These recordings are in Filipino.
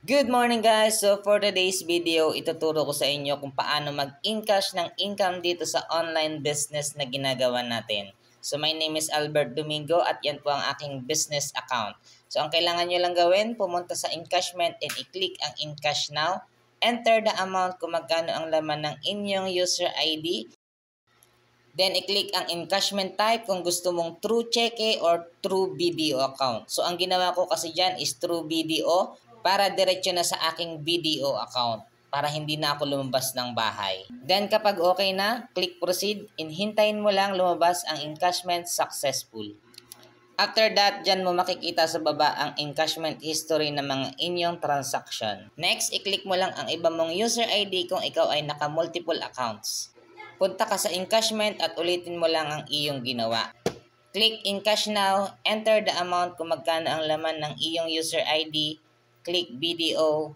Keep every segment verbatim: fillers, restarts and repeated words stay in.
Good morning guys! So for today's video, ituturo ko sa inyo kung paano mag-encash ng income dito sa online business na ginagawa natin. So my name is Albert Domingo at yan po ang aking business account. So ang kailangan nyo lang gawin, pumunta sa encashment and i-click ang encash now. Enter the amount kung magkano ang laman ng inyong user I D. Then, i-click ang encashment type kung gusto mong True Cheque or True B D O account. So, ang ginawa ko kasi dyan is True B D O para diretso na sa aking B D O account para hindi na ako lumabas ng bahay. Then, kapag okay na, click proceed and hintayin mo lang lumabas ang encashment successful. After that, dyan mo makikita sa baba ang encashment history ng mga inyong transaction. Next, i-click mo lang ang iba mong user I D kung ikaw ay naka-multiple accounts. Punta ka sa encashment at ulitin mo lang ang iyong ginawa. Click encash now, enter the amount kung magkano ang laman ng iyong user I D, click B D O,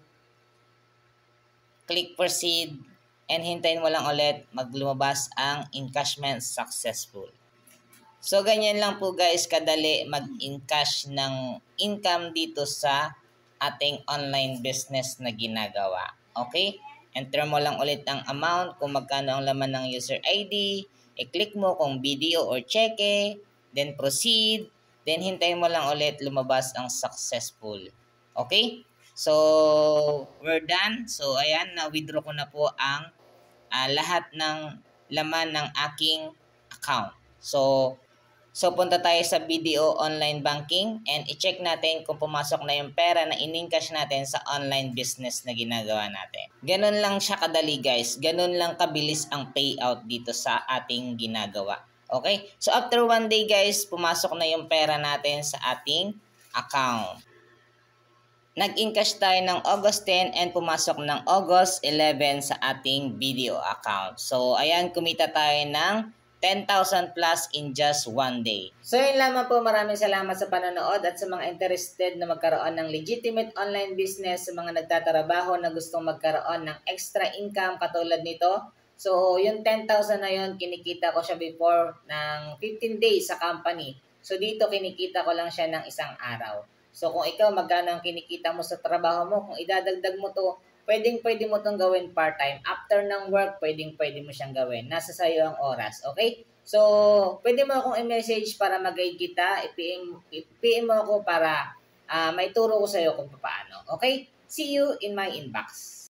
click proceed, and hintayin mo lang ulit maglumabas ang encashment successful. So ganyan lang po guys kadali mag-encash ng income dito sa ating online business na ginagawa. Okay? Enter mo lang ulit ang amount kung magkano ang laman ng user I D. I-click mo kung B D O or cheque. Then proceed. Then hintayin mo lang ulit lumabas ang successful. Okay? So, we're done. So, ayan. Na-withdraw ko na po ang uh, lahat ng laman ng aking account. So, So, punta tayo sa B D O online banking and i-check natin kung pumasok na yung pera na in-encash natin sa online business na ginagawa natin. Ganun lang siya kadali guys. Ganun lang kabilis ang payout dito sa ating ginagawa. Okay? So, after one day guys, pumasok na yung pera natin sa ating account. Nag-encash tayo ng August ten and pumasok ng August eleven sa ating B D O account. So, ayan, kumita tayo ng ten thousand plus in just one day. So yun lamang po, maraming salamat sa panonood at sa mga interested na magkaroon ng legitimate online business, sa mga nagtatrabaho na gustong magkaroon ng extra income katulad nito. So yung ten thousand na yun, kinikita ko siya before ng fifteen days sa company. So dito kinikita ko lang siya ng isang araw. So kung ikaw magkano ang kinikita mo sa trabaho mo, kung idadagdag mo to, pwedeng pwede mo itong gawin part-time. After ng work, pwedeng pwede mo siyang gawin. Nasa sayo ang oras. Okay? So, pwede mo akong i-message para mag-guide kita. I-P M, I-P M mo ako para uh, maituro ko sa'yo kung paano. Okay? See you in my inbox.